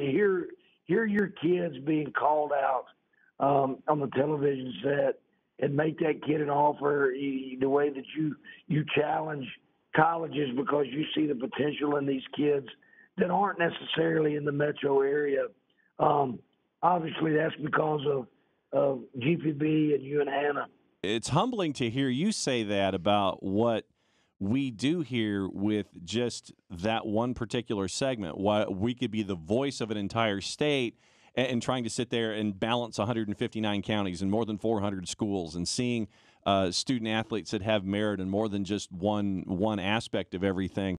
hear your kids being called out on the television set and make that kid an offer the way that you challenge colleges because you see the potential in these kids that aren't necessarily in the metro area. Obviously, that's because of GPB and you and Hannah. It's humbling to hear you say that about what we do here with just that one particular segment. Why we could be the voice of an entire state and trying to sit there and balance 159 counties and more than 400 schools and seeing student athletes that have merit in more than just one aspect of everything.